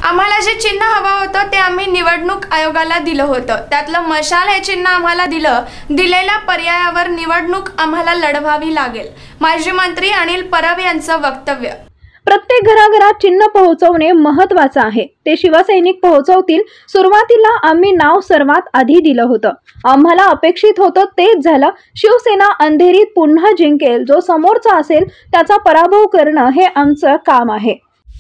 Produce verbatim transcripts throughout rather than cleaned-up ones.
आम्हाला जे चिन्ह हवं होतं ते आम्ही निवडणूक आयोगाला दिलं होतं। त्यातलं मशाल हे चिन्ह आम्हाला दिलं। दिलेल्या पर्यायावर निवडणूक आम्हाला लढवावी लागेल। माजी मंत्री अनिल परब यांचं वक्तव्य। प्रत्येक घराघरात चिन्ह पोहोचवणे महत्त्वाचं आहे। ते शिवसैनिक पोहोचवतील। सुरुवातीला आम्ही नाव सर्वात आधी दिलं होतं। आम्हाला अपेक्षित होतं तेच झालं। शिवसेना अंधेरीत पुन्हा जिंकेल। जो समोरचा असेल त्याचा पराभव करणं हे आमचं काम आहे।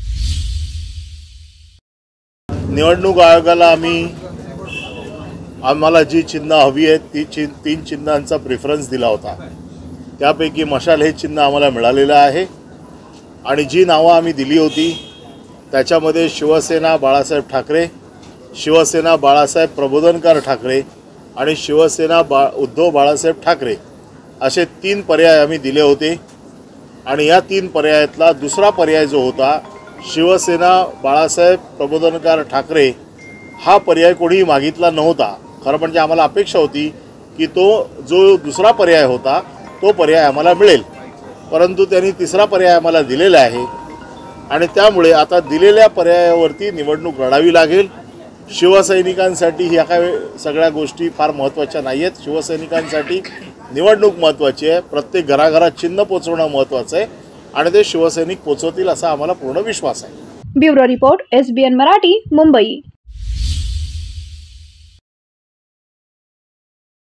निवडणूक आयोगाला आम्ही आम्हाला जी चिन्ह हवी आहेत ती चिन्ह तीन चिन्हांचा प्रेफरन्स दिला होता। त्यापैकी मशाल हे चिन्ह आम्हाला मिळालेलं आहे आणि जी नावं आम्ही दिली होती त्याच्यामध्ये शिवसेना बाळासाहेब ठाकरे, शिवसेना बाळासाहेब प्रबोधनकार ठाकरे आणि शिवसेना बा उद्धव बाळासाहेब ठाकरे असे तीन पर्याय आम्ही दिले होते। आणि या तीन पर्यायातला दुसरा पर्याय जो होता शिवसेना बाळासाहेब प्रबोधनकार ठाकरे हा पर्याय कोणीही मागितला नव्हता। खरं म्हणजे आम्हाला अपेक्षा होती की तो जो दुसरा पर्याय होता तो पर्याय आम्हाला मिळेल, परंतु त्यांनी तिसरा पर्याय आम्हाला दिलेला आहे आणि त्यामुळे आता दिलेल्या पर्यायावरती निवडणूक लढावी लागेल। शिवसैनिकांसाठी ह्या काय सगळ्या गोष्टी फार महत्त्वाच्या नाही आहेत। शिवसैनिकांसाठी निवडणूक महत्त्वाची आहे। प्रत्येक घराघरात चिन्ह पोचवणं महत्त्वाचं आहे आणि ते शिवसैनिक पोचवतील असा आम्हाला पूर्ण विश्वास आहे। Bureau report S B N Marathi, Mumbai.